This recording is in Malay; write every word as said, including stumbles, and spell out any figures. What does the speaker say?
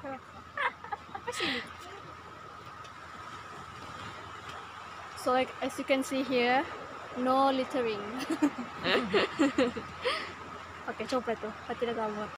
Apa sih? So like as you can see here, no littering. Pakai copet tuh, tidak gambar.